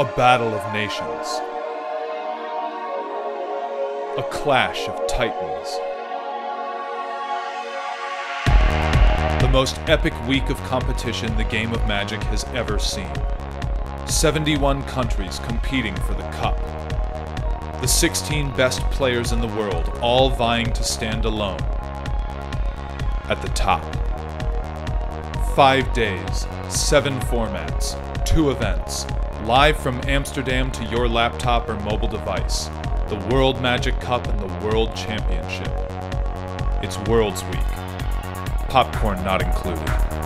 A battle of nations. A clash of titans. The most epic week of competition the game of Magic has ever seen. 71 countries competing for the cup. The 16 best players in the world all vying to stand alone at the top. 5 days, 7 formats, 2 events, live from Amsterdam to your laptop or mobile device. The World Magic Cup and the World Championship. It's Worlds Week. Popcorn not included.